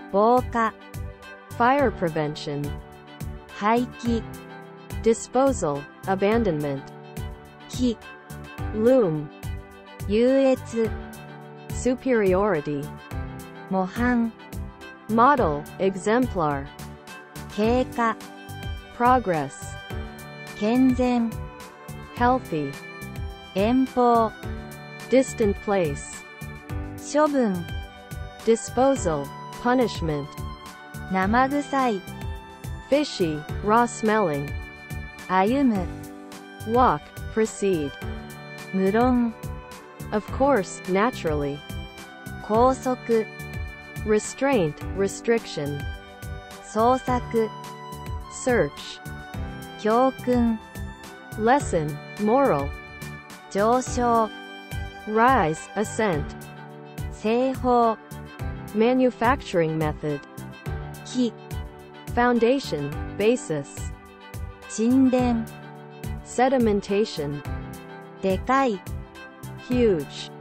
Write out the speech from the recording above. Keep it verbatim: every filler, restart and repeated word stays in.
防火 fire prevention, 廃棄 disposal, abandonment, 木 loom, 優越 superiority, 模範 model, exemplar, 経過 progress, 健全 healthy, 遠方 distant place, 処分 disposal, punishment, 生臭い fishy, raw smelling, 歩む walk, proceed, 無論 of course, naturally, 拘束 restraint, restriction, 捜索 search, 教訓 lesson, moral, 上昇 rise, ascent, 製法 manufacturing method, 木 foundation, basis, 沈殿 sedimentation, でかい huge.